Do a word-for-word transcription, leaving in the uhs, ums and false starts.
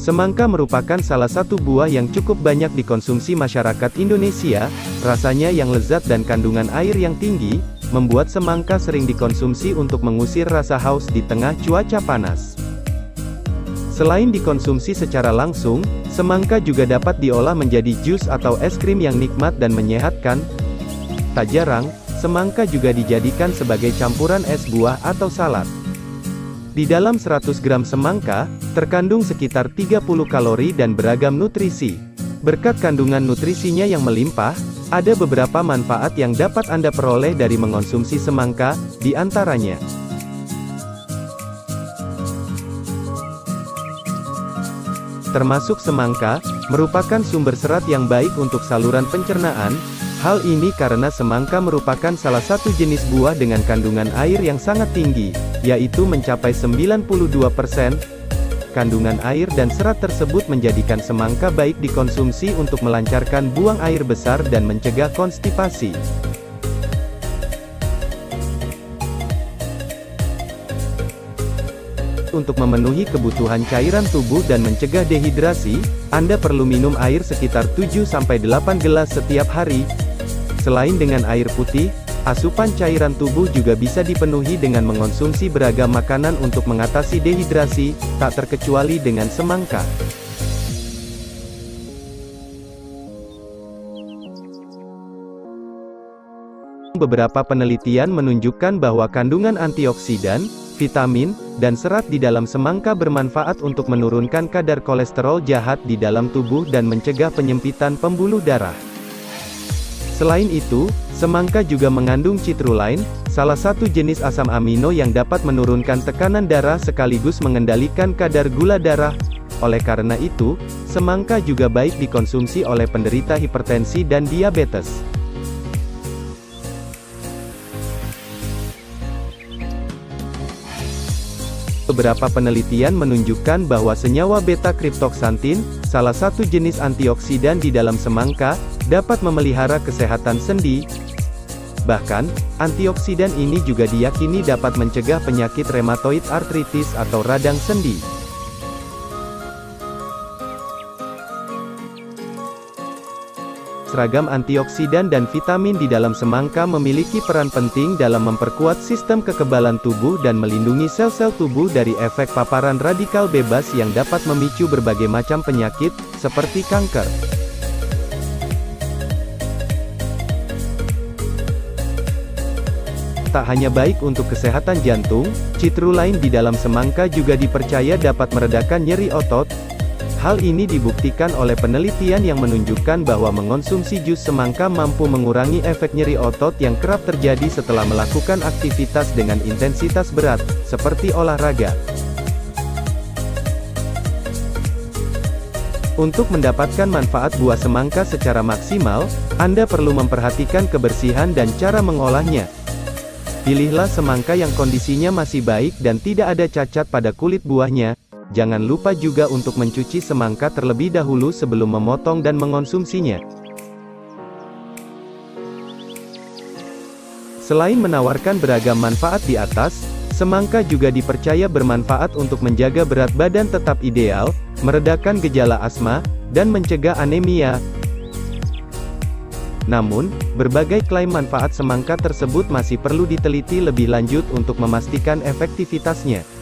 Semangka merupakan salah satu buah yang cukup banyak dikonsumsi masyarakat Indonesia. Rasanya yang lezat dan kandungan air yang tinggi, membuat semangka sering dikonsumsi untuk mengusir rasa haus di tengah cuaca panas. Selain dikonsumsi secara langsung, semangka juga dapat diolah menjadi jus atau es krim yang nikmat dan menyehatkan. Tak jarang, semangka juga dijadikan sebagai campuran es buah atau salad. Di dalam seratus gram semangka, terkandung sekitar tiga puluh kalori dan beragam nutrisi. Berkat kandungan nutrisinya yang melimpah, ada beberapa manfaat yang dapat Anda peroleh dari mengonsumsi semangka, di antaranya. Termasuk semangka, merupakan sumber serat yang baik untuk saluran pencernaan. Hal ini karena semangka merupakan salah satu jenis buah dengan kandungan air yang sangat tinggi, yaitu mencapai sembilan puluh dua persen. Kandungan air dan serat tersebut menjadikan semangka baik dikonsumsi untuk melancarkan buang air besar dan mencegah konstipasi. Untuk memenuhi kebutuhan cairan tubuh dan mencegah dehidrasi, Anda perlu minum air sekitar tujuh sampai delapan gelas setiap hari. Selain dengan air putih, asupan cairan tubuh juga bisa dipenuhi dengan mengonsumsi beragam makanan untuk mengatasi dehidrasi, tak terkecuali dengan semangka. Beberapa penelitian menunjukkan bahwa kandungan antioksidan, vitamin, dan serat di dalam semangka bermanfaat untuk menurunkan kadar kolesterol jahat di dalam tubuh dan mencegah penyempitan pembuluh darah. Selain itu, semangka juga mengandung citrulline, salah satu jenis asam amino yang dapat menurunkan tekanan darah sekaligus mengendalikan kadar gula darah. Oleh karena itu, semangka juga baik dikonsumsi oleh penderita hipertensi dan diabetes. Beberapa penelitian menunjukkan bahwa senyawa beta-kriptoksantin, salah satu jenis antioksidan di dalam semangka, dapat memelihara kesehatan sendi. Bahkan, antioksidan ini juga diyakini dapat mencegah penyakit rheumatoid arthritis atau radang sendi. Seragam antioksidan dan vitamin di dalam semangka memiliki peran penting dalam memperkuat sistem kekebalan tubuh dan melindungi sel-sel tubuh dari efek paparan radikal bebas yang dapat memicu berbagai macam penyakit, seperti kanker. Tak hanya baik untuk kesehatan jantung, citrulline di dalam semangka juga dipercaya dapat meredakan nyeri otot. Hal ini dibuktikan oleh penelitian yang menunjukkan bahwa mengonsumsi jus semangka mampu mengurangi efek nyeri otot yang kerap terjadi setelah melakukan aktivitas dengan intensitas berat, seperti olahraga. Untuk mendapatkan manfaat buah semangka secara maksimal, Anda perlu memperhatikan kebersihan dan cara mengolahnya. Pilihlah semangka yang kondisinya masih baik dan tidak ada cacat pada kulit buahnya. Jangan lupa juga untuk mencuci semangka terlebih dahulu sebelum memotong dan mengonsumsinya. Selain menawarkan beragam manfaat di atas, semangka juga dipercaya bermanfaat untuk menjaga berat badan tetap ideal, meredakan gejala asma, dan mencegah anemia. Namun, berbagai klaim manfaat semangka tersebut masih perlu diteliti lebih lanjut untuk memastikan efektivitasnya.